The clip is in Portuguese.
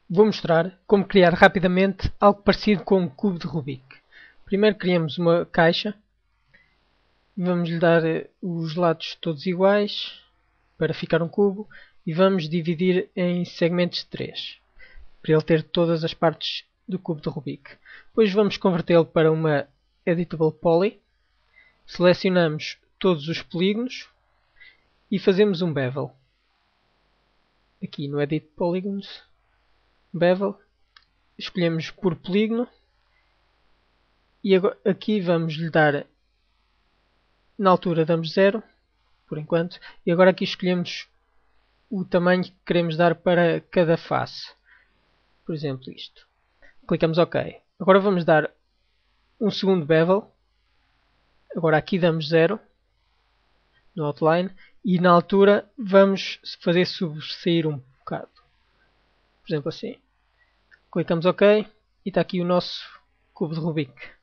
Vou mostrar como criar rapidamente algo parecido com um cubo de Rubik. Primeiro criamos uma caixa. Vamos lhe dar os lados todos iguais para ficar um cubo e vamos dividir em segmentos de 3 para ele ter todas as partes do cubo de Rubik. Depois vamos convertê-lo para uma Editable Poly. Selecionamos todos os polígonos e fazemos um bevel. Aqui no Edit Polygons, bevel, escolhemos por polígono e agora, aqui vamos lhe dar, na altura damos 0, por enquanto, e agora aqui escolhemos o tamanho que queremos dar para cada face. Por exemplo, isto. Clicamos OK. Agora vamos dar um segundo bevel. Agora aqui damos 0 no outline e na altura vamos fazer sobressair um bocado. Por exemplo assim. Clicamos OK e está aqui o nosso cubo de Rubik.